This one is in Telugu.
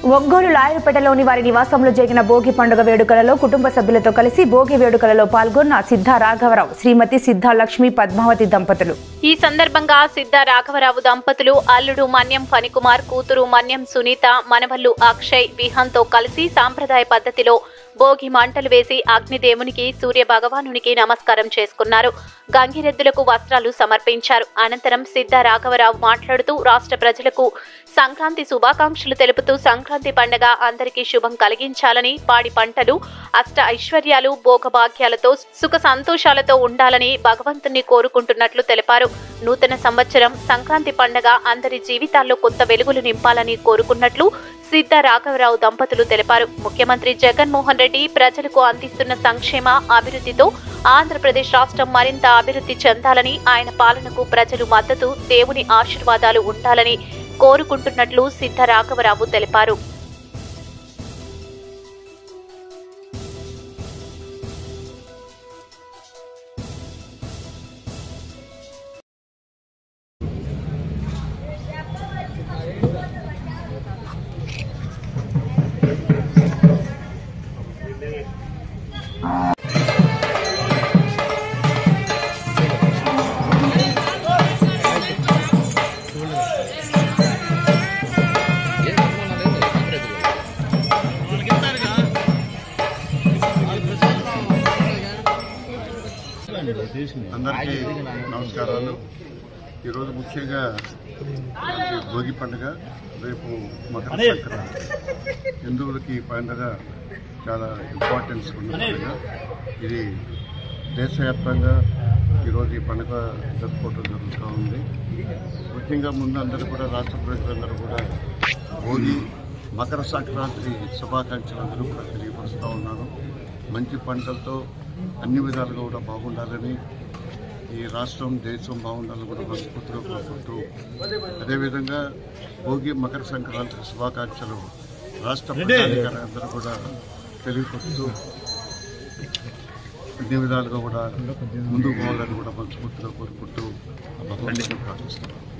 ఒంగోలు లాయరుపేటలోని వారి నివాసంలో జరిగిన భోగి పండుగ వేడుకలలో కుటుంబ సభ్యులతో కలిసి భోగి వేడుకలలో పాల్గొన్న సిద్ధా రాఘవరావు, శ్రీమతి సిద్ధా లక్ష్మి పద్మావతి దంపతులు. ఈ సందర్భంగా సిద్ధా రాఘవరావు దంపతులు అల్లుడు మన్యం ఫణికుమార్, కూతురు మన్యం సునీత, మనవళ్లు అక్షయ్, విహాన్తో కలిసి సాంప్రదాయ పద్ధతిలో భోగి మంటలు వేసి అగ్నిదేవునికి, సూర్య భగవానునికి నమస్కారం చేసుకున్నారు. గంగిరెద్దులకు వస్త్రాలు సమర్పించారు. అనంతరం సిద్ధా రాఘవరావు మాట్లాడుతూ రాష్ట్ర ప్రజలకు సంక్రాంతి శుభాకాంక్షలు తెలుపుతూ సంక్రాంతి పండుగ అందరికీ శుభం కలిగించాలని, పాడి పంటలు అష్ట ఐశ్వర్యాలు భోగభాగ్యాలతో సుఖ సంతోషాలతో ఉండాలని భగవంతుని కోరుకుంటున్నట్లు తెలిపారు. నూతన సంవత్సరం సంక్రాంతి పండుగ అందరి జీవితాల్లో కొత్త వెలుగులు నింపాలని కోరుకున్నట్లు సిద్ధా రాఘవరావు దంపతులు తెలిపారు. ముఖ్యమంత్రి జగన్మోహన్ రెడ్డి ప్రజలకు అందిస్తున్న సంక్షేమ అభివృద్ధితో ఆంధ్రప్రదేశ్ రాష్ట్రం మరింత అభివృద్ధి చెందాలని, ఆయన పాలనకు ప్రజలు మద్దతు, దేవుని ఆశీర్వాదాలు ఉండాలని కోరుకుంటున్నట్లు సిద్ధా రాఘవరావు తెలిపారు. అందరికీ నమస్కారాలు. ఈరోజు ముఖ్యంగా భోగి పండుగ, రేపు మకర సంక్రాంతి. హిందువులకి ఈ పండుగ చాలా ఇంపార్టెన్స్ ఉన్న పండుగ. ఇది దేశవ్యాప్తంగా ఈరోజు ఈ పండుగ జరుపుకోవడం జరుగుతూ ఉంది. ముఖ్యంగా ముందు అందరూ కూడా, రాష్ట్ర ప్రజలందరూ కూడా భోగి మకర సంక్రాంతి శుభాకాంక్షలు అందరూ కూడా తెలియపరుస్తూ ఉన్నాను. మంచి పంటలతో అన్ని విధాలుగా కూడా బాగుండాలని, ఈ రాష్ట్రం దేశం బాగుండాలని కూడా మనస్ఫూర్తిగా కోరుకుంటూ, అదేవిధంగా భోగి మకర సంక్రాంతి శుభాకాంక్షలు రాష్ట్ర ప్రజాధికారులందరూ కూడా తెలియపరుస్తూ అన్ని విధాలుగా కూడా ముందుకు పోవాలని కూడా మనస్ఫూర్తిగా కోరుకుంటూ భగవంతుని ప్రార్థిస్తున్నాను.